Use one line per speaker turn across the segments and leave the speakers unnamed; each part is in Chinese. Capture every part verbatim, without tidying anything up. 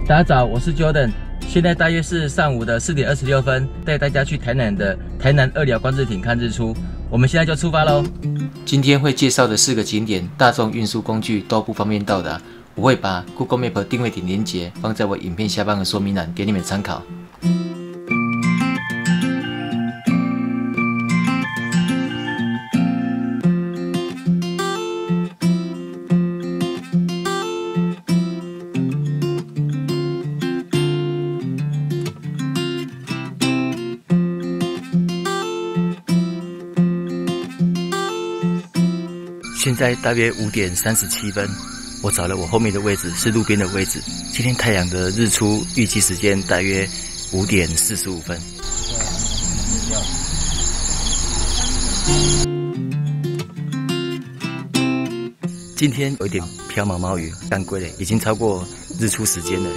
大家早，我是 Jordan， 现在大约是上午的四点二十六分，带大家去台南的台南二寮观日亭看日出。我们现在就出发喽。今天会介绍的四个景点，大众运输工具都不方便到达，我会把 Google Map 定位点连结放在我影片下方的说明栏，给你们参考。 现在大约五点三十七分，我找了我后面的位置是路边的位置。今天太阳的日出预计时间大约五点四十五分。今天有一点飘毛毛雨，干归了，已经超过日出时间了。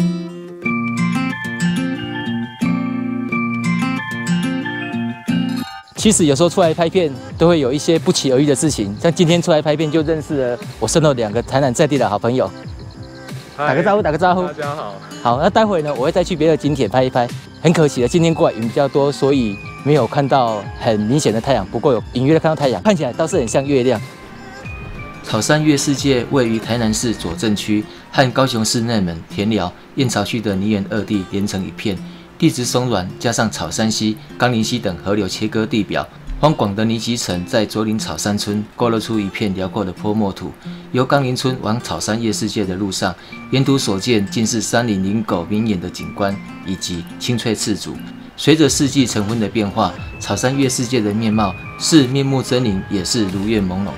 其实有时候出来拍片都会有一些不期而遇的事情，像今天出来拍片就认识了我身后两个台南在地的好朋友，打个招呼，打个招呼。大家好。好，那待会呢，我会再去别的景点拍一拍。很可惜的，今天过来云比较多，所以没有看到很明显的太阳，不过有隐约的看到太阳，看起来倒是很像月亮。草山月世界位于台南市左镇区，和高雄市内门、田寮、燕巢区的泥园二地连成一片。 地质松软，加上草山溪、冈林溪等河流切割地表，荒广的泥基层在左岭草山村勾勒出一片辽阔的泼墨图。由冈林村往草山夜世界的路上，沿途所见尽是山林林狗明眼的景观，以及青翠赤竹。随着四季晨昏的变化，草山月世界的面貌是面目狰狞，也是如愿朦胧。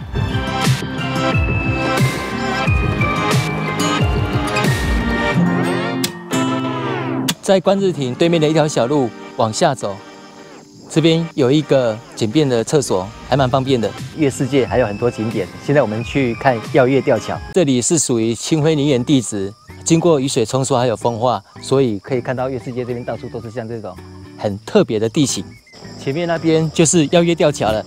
在观日亭对面的一条小路往下走，这边有一个简便的厕所，还蛮方便的。月世界还有很多景点，现在我们去看耀月吊桥。这里是属于青灰泥岩地质，经过雨水冲刷还有风化，所以可以看到月世界这边到处都是像这种很特别的地形。前面那边就是耀月吊桥了。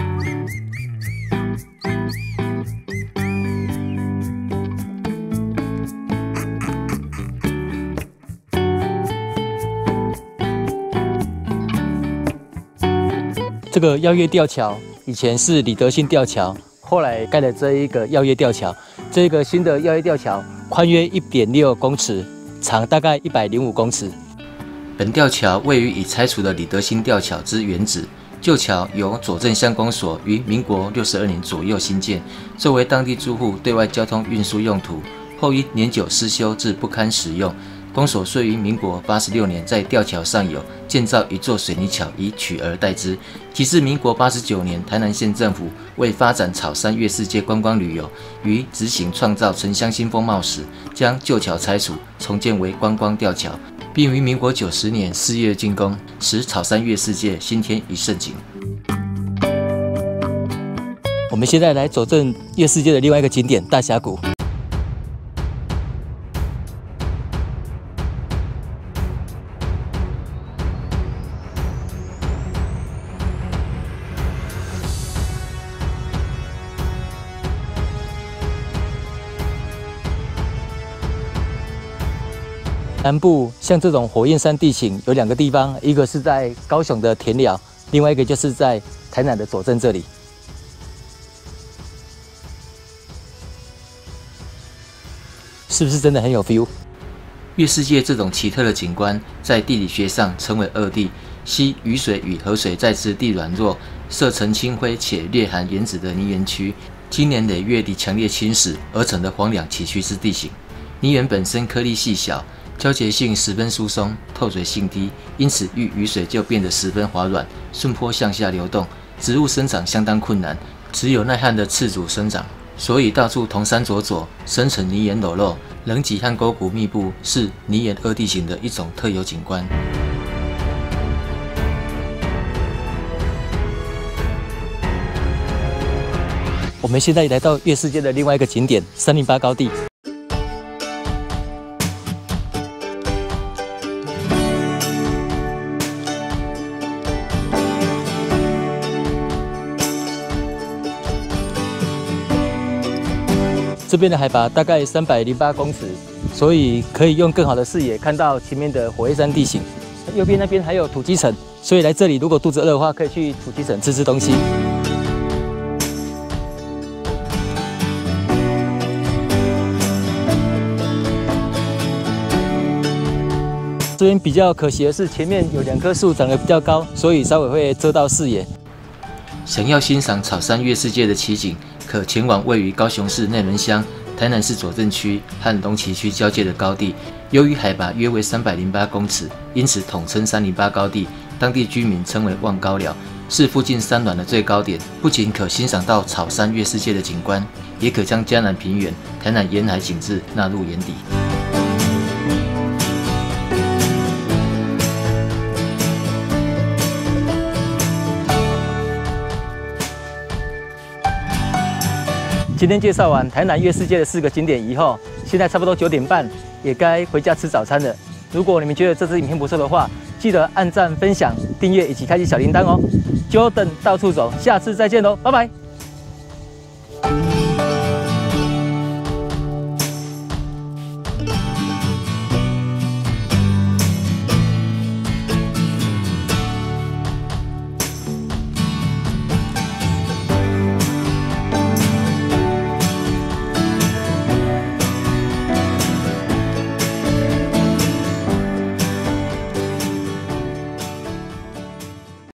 这个耀月吊桥以前是李德兴吊桥，后来盖了这一个耀月吊桥。这个新的耀月吊桥宽约 一点六公尺，长大概一百零五公尺。本吊桥位于已拆除的李德兴吊桥之原址，旧桥由左镇乡公所于民国六十二年左右兴建，作为当地住户对外交通运输用途。后因年久失修至不堪使用。 公所遂于民国八十六年在吊桥上有建造一座水泥桥，以取而代之。其至民国八十九年，台南县政府为发展草山月世界观光旅游，于执行创造城乡新风貌时，将旧桥拆除，重建为观光吊桥，并于民国九十年四月竣工，使草山月世界新添一盛景。我们现在来走正月世界的另外一个景点大峡谷。 南部像这种火焰山地形有两个地方，一个是在高雄的田寮，另外一个就是在台南的左镇这里。是不是真的很有 feel？ 月世界这种奇特的景观，在地理学上称为二地，系雨水与河水在之地软弱、色呈青灰且略含盐质的泥岩区，经年累月地强烈侵蚀而成的荒凉崎岖之地形。泥岩本身颗粒细小。 胶结性十分疏松，透水性低，因此遇雨水就变得十分滑软，顺坡向下流动，植物生长相当困难，只有耐旱的赤竹生长，所以到处同山佐佐，生成泥岩裸露，棱脊和沟谷密布，是泥岩二地形的一种特有景观。我们现在来到月世界的另外一个景点三零八高地。这边的海拔大概三百零八公尺， 所以可以用更好的视野看到前面的火焰山地形。右边那边还有土鸡城，所以来这里如果肚子饿的话，可以去土鸡城吃吃东西。这边比较可惜的是，前面有两棵树长得比较高，所以稍微会遮到视野。想要欣赏草山月世界的奇景，可前往位于高雄市内门乡、台南市左镇区和龙崎区交界的高地。由于海拔约为三百零八公尺，因此统称三零八高地，当地居民称为望高寮，是附近山峦的最高点。不仅可欣赏到草山月世界的景观，也可将嘉南平原、台南沿海景致纳入眼底。今天介绍完台南月世界的四个景点以后，现在差不多九点半，也该回家吃早餐了。如果你们觉得这支影片不错的话，记得按赞、分享、订阅以及开启小铃铛哦。Jordan到处走，下次再见喽，拜拜。